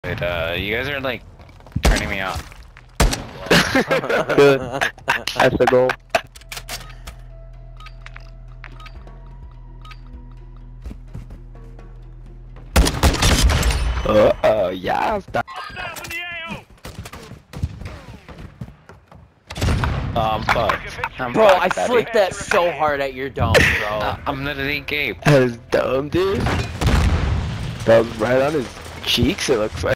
Wait, you guys are like turning me on. Good. That's the goal. Yeah. Fuck. Bro, I flicked that so hard at your dome, bro. I'm literally Gabe. That was dumb, dude. That was right on his cheeks, it looks like.